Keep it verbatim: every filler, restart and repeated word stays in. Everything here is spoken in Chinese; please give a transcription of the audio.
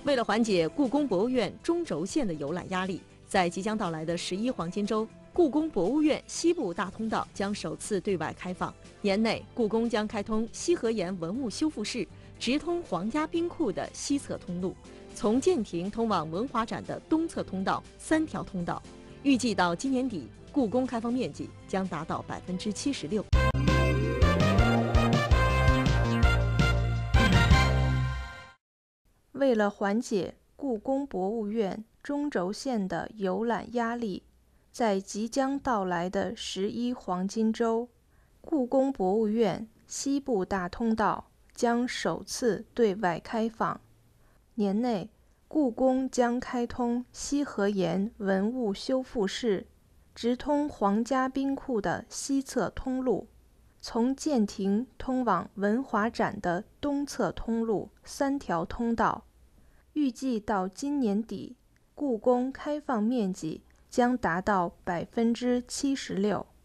为了缓解故宫博物院中轴线的游览压力，在即将到来的十一黄金周，故宫博物院西部大通道将首次对外开放。年内，故宫将开通西河沿文物修复室，直通皇家冰库的西侧通路，从建亭通往文华展的东侧通道三条通道。预计到今年底，故宫开放面积将达到百分之七十六。 为了缓解故宫博物院中轴线的游览压力，在即将到来的十一黄金周，故宫博物院西部大通道将首次对外开放。年内，故宫将开通西河沿文物修复室，直通皇家冰库的西侧通路，从建亭通往文华展的东侧通路三条通道。预计到今年底，故宫开放面积将达到百分之七十六。